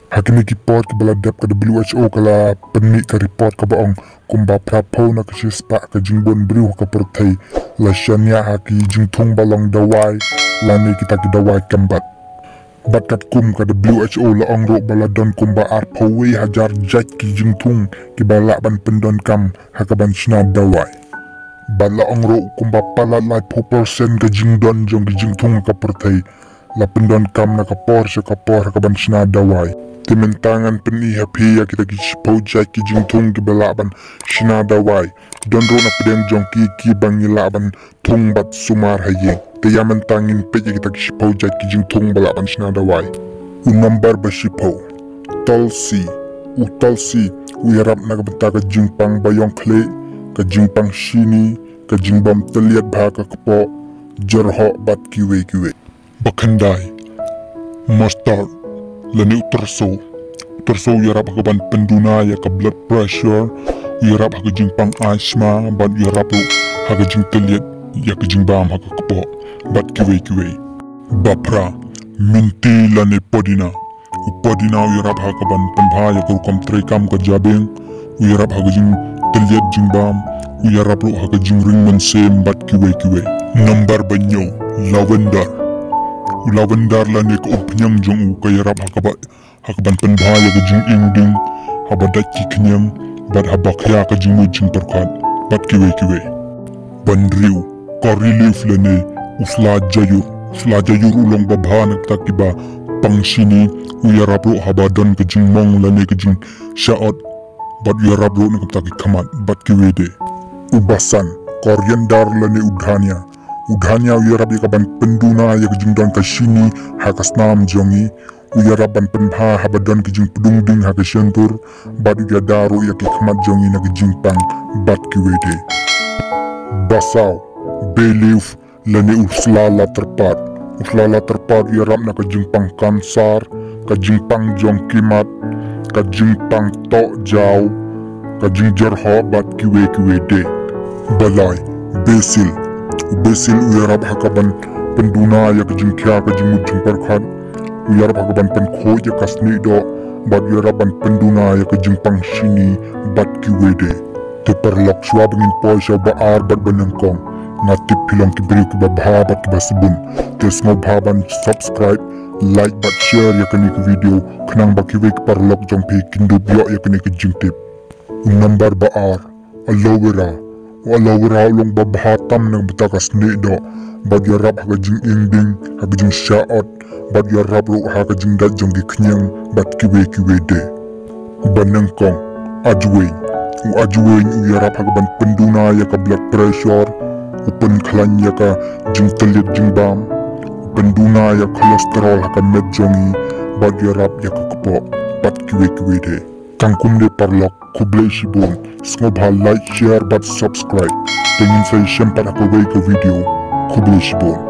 Hakini report ke baladap ke WHO kala penik ke report ke baong kumba prapau na ke sispa ke jingbon beriu ke pertai la syania haki jingtung balong dawai lani kita ke dawai kembat. Batat kum ke WHO la ongro baladon kumba arpawe hajar jat ki jingtung ki balak ban pendon kam hakaban sina dawai. Bala ongro kumba palat lai 4% ke jingdon jong ki jingtung ke pertai la pendon kam na ke por se ke por hakaban sina dawai. Timentangan peni hapi ya kita kisipau jai ki jingtung ki balaban shina dawai don ro na pedeng jongki ki bangi laban tung bat sumar hayeng te ya mentangin pe ya kita kisipau jai ki jingtung balaban shina dawai u number basipau tolsi u yarap na benta ka jingpang bayong klet ka jingpang shini ka jingbam teliat bha ka kepo jhur bat kiwe bakandai mustard lani terso yarap hakaban penduna ya ke blood pressure yarap haka jingpang asma bat yarap haka jing teliat ya ke jingbam haka kepo bat kiwe bapra minti lani podina yarap hakaban penbha ya ke rukam trekam ke jabeng yarap haka jing teliat jingbam yarap haka jing ring mensem bat kiwe number banyo lavender lani ke upnyang jong ka yarap hakaban penbaya ke jing ingding habadat ki kenyang bat habakya ke jing mujing perkat bat kiwe bandriu kari leaf lani usla jayur ulong babhanak takiba pangshini uyarap ro habadan ke jing mong lani ke jing syaot bat uyarap ro nak taki kamat bat kiwe de ubasan koriandar lani udhanya uyarap yakaban penduna ya kejing don kashini hakas nam jongi uyarap ban penbha habadan kejing pedungding hakasyentur bat uyadaru ya kikmat jongi na kejing pang bat kiwede basau belief lani uslala terpat uyarap na kejing pang kansar kejing pang jong kimat kejing pang tok jau kejing jhur bat kiwede balai besil uyarap hakaban penduna ya kejing kya kejing mujing perkat uyarap hakaban penkho ya kasni do bat uyarap ban penduna ya kejing pangshini bat kiwede te perlok swa bengin poisya baar bat benengkong ngatip pilong kibri ke babha bat kibasibun te sngo bhaban subscribe like bat share ya kini ke video kenang bakiwe ke perlok jong pi kindup yo ya kini kejing tip number baar aloe vera ulong babhatam nang betakas ni do bat yarap haka jing ingding haka jing syaot bat yarap ro haka jing dat jong ki kenyang bat kiwe de banengkong ajuwen yarap haka ban penduna ya ka blood pressure upen klan ya ka jing telit jing bam penduna ya kolesterol haka med jongi bat yarap ya ka kepo bat kiwe de kangkum de parlok kublai shibun sngob like share bat subscribe pengen saya sempat aku bagi ke video kublai shibun